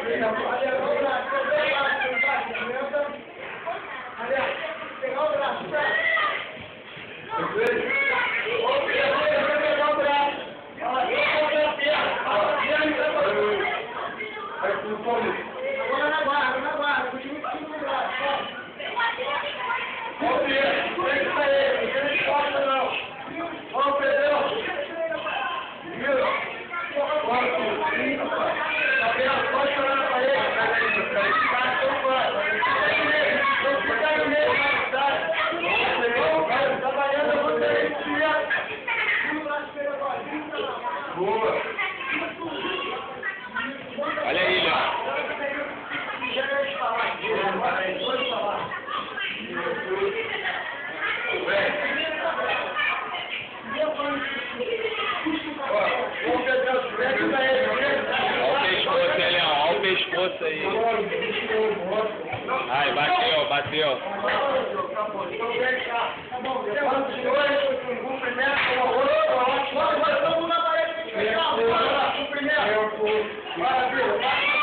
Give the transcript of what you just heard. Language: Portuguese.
Boa! Olha aí, Léo. Olha o pescoço aí, Léo. Olha o pescoço aí. Ai, bateu, bateu. Maravilha.